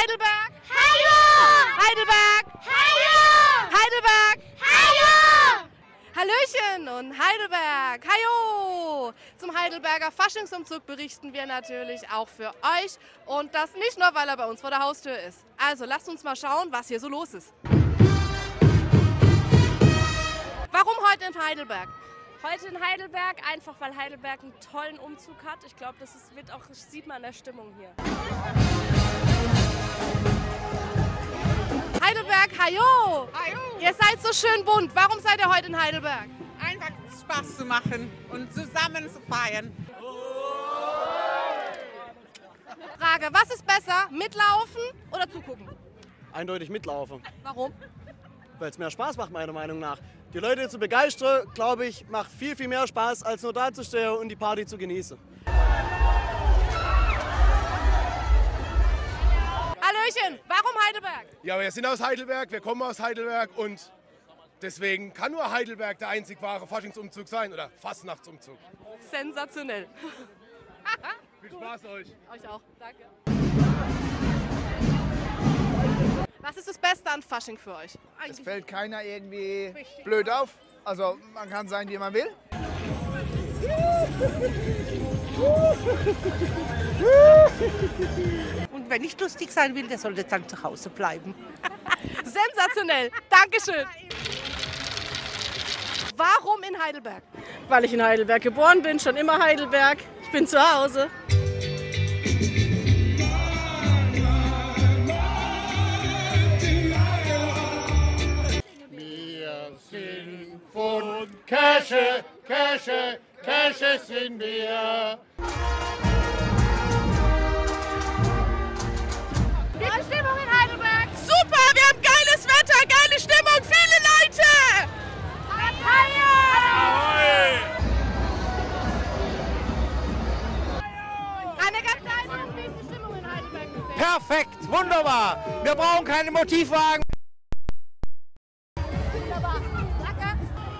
Heidelberg! Hallo! Heidelberg! Hallo! Heidelberg! Hallo! Hallöchen und Heidelberg! Hajo! Zum Heidelberger Faschingsumzug berichten wir natürlich auch für euch. Und das nicht nur, weil er bei uns vor der Haustür ist. Also lasst uns mal schauen, was hier so los ist. Warum heute in Heidelberg? Heute in Heidelberg, einfach weil Heidelberg einen tollen Umzug hat. Ich glaube, das sieht man an der Stimmung hier. Heidelberg, hajo! Hallo. Ihr seid so schön bunt. Warum seid ihr heute in Heidelberg? Einfach Spaß zu machen und zusammen zu feiern. Frage, was ist besser, mitlaufen oder zugucken? Eindeutig mitlaufen, Warum? weil es mehr Spaß macht, meiner Meinung nach. Die Leute zu begeistern, glaube ich, macht viel, viel mehr Spaß, als nur da zu stehen und die Party zu genießen. Hallöchen, warum Heidelberg? Ja, wir sind aus Heidelberg, wir kommen aus Heidelberg und deswegen kann nur Heidelberg der einzig wahre Faschingsumzug sein oder Fastnachtsumzug. Sensationell. Viel Spaß euch. Euch auch, danke. Was ist das Beste an Fasching für euch? Es fällt keiner irgendwie blöd auf. Also man kann sein, wie man will. Und wenn ich lustig sein will, der sollte dann zu Hause bleiben. Sensationell, Dankeschön. Warum in Heidelberg? Weil ich in Heidelberg geboren bin, schon immer Heidelberg. Ich bin zu Hause. Wir sind von Käse, Käse, Käse sind wir. Wie ist die Stimmung in Heidelberg? Super, wir haben geiles Wetter, geile Stimmung, viele Leute! Eine ganz einfach, wie ist die Stimmung in Heidelberg bisher? Perfekt, wunderbar. Wir brauchen keine Motivwagen. Wunderbar, danke.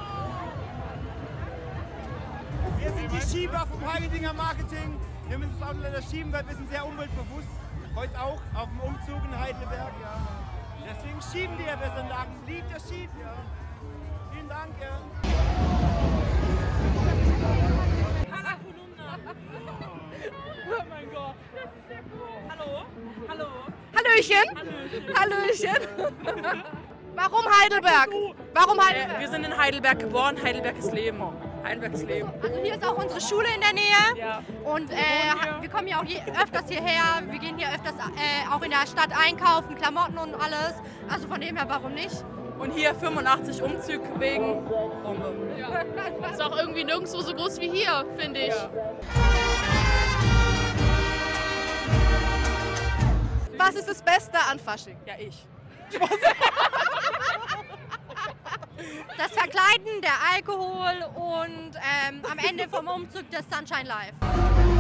Wir sind die Schieber vom Heideldinger Marketing. Wir müssen das Auto leider schieben, weil wir sind sehr umweltbewusst. Heute auch auf dem Umzug in Heidelberg. Ja. Deswegen schieben wir sind da ein Lied, das schiebt. Ja. Vielen Dank. Ja. Oh mein Gott, das ist sehr cool. Hallo? Hallo? Hallöchen. Hallöchen. Warum Heidelberg? Warum Heidelberg? Wir sind in Heidelberg geboren, Heidelberg ist Leben. Heidelberg ist Leben. Also hier ist auch unsere Schule in der Nähe. Ja. Und wir kommen ja auch öfters hierher. Wir gehen hier öfters auch in der Stadt einkaufen, Klamotten und alles. Also von dem her, warum nicht? Und hier 85 Umzug wegen Bombe. Ja. Ist auch irgendwie nirgendwo so groß wie hier, finde ich. Ja. Was ist das Beste an Fasching? Ja, ich. Das Verkleiden, der Alkohol und am Ende vom Umzug das Sunshine Live.